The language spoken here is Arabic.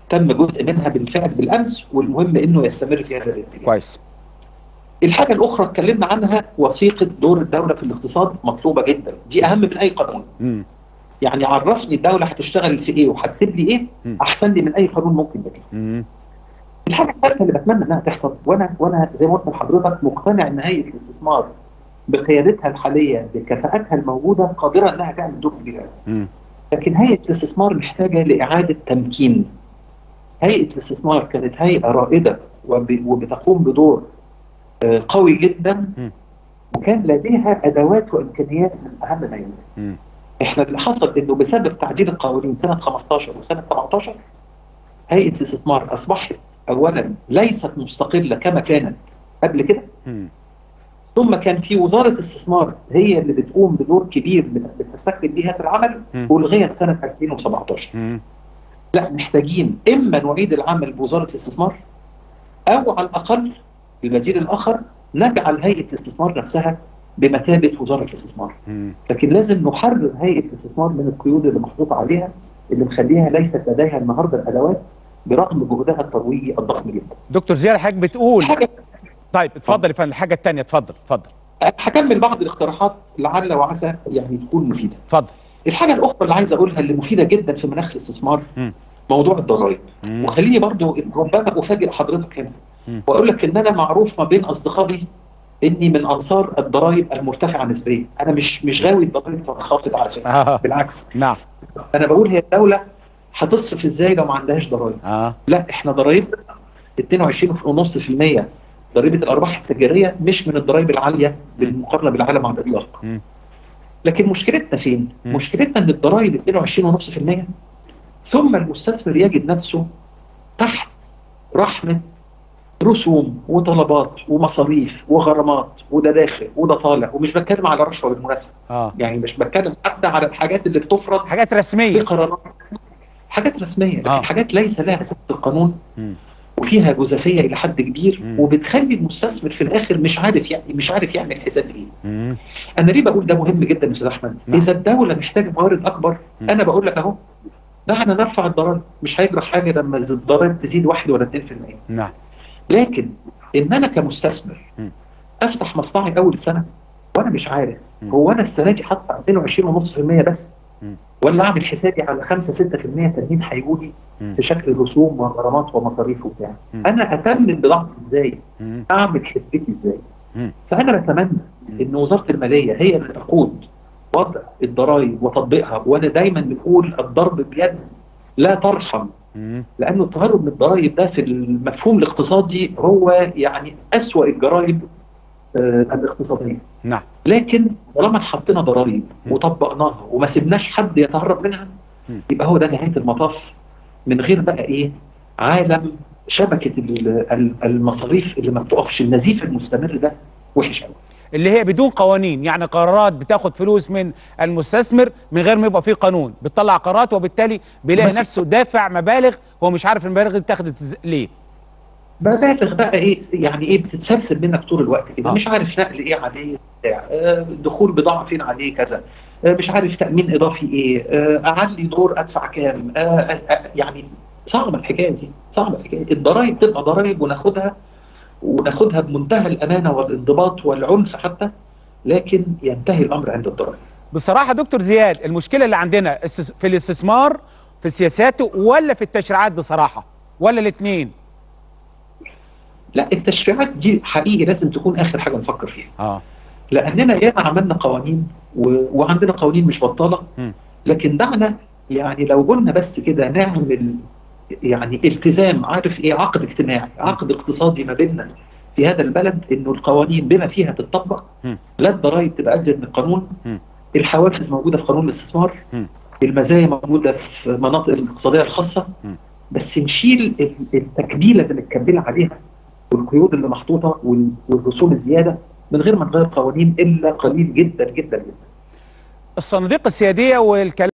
تم جزء منها بالفعل بالامس، والمهم انه يستمر في هذا الاتجاه. كويس. الحاجه الاخرى اتكلمنا عنها، وثيقه دور الدوله في الاقتصاد مطلوبه جدا، دي اهم من اي قانون. يعني عرفني الدوله هتشتغل في ايه وهتسيب لي ايه احسن لي من اي قانون ممكن يجي. الحاجه الثالثه اللي بتمنى انها تحصل، وانا زي ما قلت لحضرتك مقتنع ان هيئه الاستثمار بقيادتها الحاليه بكفاءاتها الموجوده قادره انها تعمل دور كبير قوي. لكن هيئه الاستثمار محتاجه لاعاده تمكين. هيئه الاستثمار كانت هيئه رائده وبتقوم بدور قوي جدا، وكان لديها ادوات وامكانيات من اهم ما يمكن. احنا اللي حصل انه بسبب تعديل القوانين سنه 15 وسنه 17 هيئه الاستثمار اصبحت اولا ليست مستقله كما كانت قبل كده، ثم كان في وزاره الاستثمار هي اللي بتقوم بدور كبير بتستكمل بيها في العمل، ولغايه سنه 2017. لا، محتاجين اما نعيد العمل بوزاره الاستثمار، او على الاقل البديل الاخر نجعل هيئه الاستثمار نفسها بمثابه وزاره الاستثمار. لكن لازم نحرر هيئه الاستثمار من القيود اللي محطوطه عليها، اللي مخليها ليست لديها النهارده الادوات برغم جهدها الترويجي الضخم جدا. دكتور زياد حضرتك بتقول طيب اتفضل يا فندم. الحاجه الثانيه اتفضل. هكمل بعض الاقتراحات لعل وعسى يعني تكون مفيده. اتفضل. الحاجه الاخرى اللي عايز اقولها اللي مفيده جدا في مناخ الاستثمار موضوع الضرائب. وخليني برضو ربما افاجئ حضرتك هنا واقول لك ان انا معروف ما بين اصدقائي اني من انصار الضرائب المرتفعه نسبيا. انا مش غاوي الضرائب تنخفض على فكره، بالعكس. نعم. انا بقول هي الدوله هتصرف ازاي لو ما عندهاش ضرائب؟ لا، احنا ضرائب 22.5% ضريبه الارباح التجاريه مش من الضرائب العاليه بالمقارنه بالعالم على الاطلاق. لكن مشكلتنا فين؟ مشكلتنا ان الضرائب 22.5% ثم المستثمر يجد نفسه تحت رحمه رسوم وطلبات ومصاريف وغرامات، وده داخل وده طالع. ومش بتكلم على رشوه بالمناسبه، يعني مش بتكلم حتى على الحاجات اللي بتفرض حاجات رسميه في قرارات، حاجات رسميه، لكن حاجات ليس لها اساس في القانون وفيها جزافيه الى حد كبير، وبتخلي المستثمر في الاخر مش عارف يعمل حساب ايه. انا ليه بقول ده مهم جدا يا استاذ احمد؟ اذا الدوله محتاجه موارد اكبر، انا بقول لك اهو دعنا نرفع الضرائب، مش هيجرى حاجه لما الضرائب تزيد 1 ولا 2%. نعم. لكن ان انا كمستثمر افتح مصنعي اول السنه وانا مش عارف هو انا السنه دي هدفع 22.5% بس، ولا اعمل حسابي على 5-6% تانيين هيجوا لي في شكل رسوم وغرامات ومصاريف وبتاع. انا اتمن بضاعتي ازاي؟ اعمل حسبتي ازاي؟ فانا بتمنى ان وزاره الماليه هي اللي تقود وضع الضرائب وتطبيقها. وانا دايما بنقول الضرب بيد لا ترحم، لانه التهرب من الضرائب ده في المفهوم الاقتصادي هو يعني اسوأ الجرائم الاقتصاديه. نعم. لكن طالما حطينا ضرائب وطبقناها وما سيبناش حد يتهرب منها، يبقى هو ده نهايه المطاف، من غير بقى ايه؟ عالم شبكه المصاريف اللي ما بتقفش. النزيف المستمر ده وحش قوي، اللي هي بدون قوانين، يعني قرارات بتاخد فلوس من المستثمر من غير ما يبقى فيه قانون، بتطلع قرارات وبالتالي بيلاقي نفسه دافع مبالغ هو مش عارف المبالغ دي اتاخدت ليه. مبالغ بقى ايه؟ يعني ايه؟ بتتسلسل منك طول الوقت كده، مش عارف نقل ايه عليه بتاع، دخول بضاعه فين عليه كذا، مش عارف تامين اضافي ايه، اعلي دور ادفع كام، يعني صعبه الحكايه دي، صعبه الحكايه. الضرائب تبقى ضرائب وناخدها بمنتهى الامانه والانضباط والعنف حتى، لكن ينتهي الامر عند الضرائب. بصراحه دكتور زياد، المشكله اللي عندنا في الاستثمار في السياسات ولا في التشريعات بصراحه، ولا الاثنين؟ لا، التشريعات دي حقيقي لازم تكون اخر حاجه نفكر فيها. لاننا ياما عملنا قوانين وعندنا قوانين مش بطاله، لكن دعنا يعني لو قلنا بس كده نعمل يعني التزام، عارف ايه؟ عقد اجتماعي، عقد اقتصادي ما بيننا في هذا البلد، انه القوانين بما فيها تطبق، لا الضرائب تبقى ازيد من القانون، الحوافز موجوده في قانون الاستثمار، المزايا موجوده في مناطق الاقتصاديه الخاصه، بس نشيل التكبيله اللي متكبله عليها والقيود اللي محطوطه والرسوم الزياده من غير ما نغير قوانين الا قليل جدا جدا جدا. الصناديق السياديه والكلام